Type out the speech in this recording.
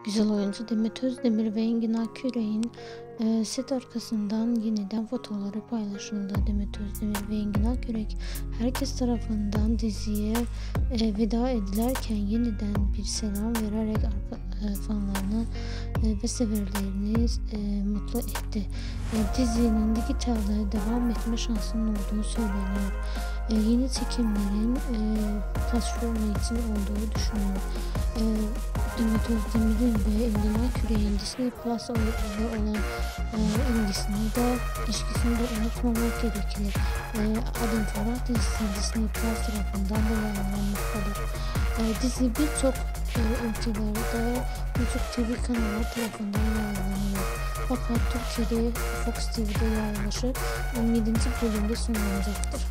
Güzel oyuncu Demet Özdemir ve Engin Akyürek'in set arkasından yeniden fotoğrafları paylaşıldı. Demet Özdemir ve Engin Akyürek herkes tarafından diziye veda edilerken yeniden bir selam vererek fanlarını ve severlerini mutlu etti. Dizinin dijitalde devam etme şansının olduğu söyleniyor. Yeni çekimlerin tasvir için olduğu düşünülüyor. Demet Özdemir'in ve Engin Akyürek'in Disney Plus ile olan ilişkisini de unutmamak gerekir. Adım Farah dizisi Disney Plus tarafından da yayınlanmaktadır. Dizi birçok ülkelerde birçok TV kanalları tarafından yayınlanıyor. Fakat Türkiye'de Fox TV'de yayınlaşıp 17. bölümde sonlanacaktır.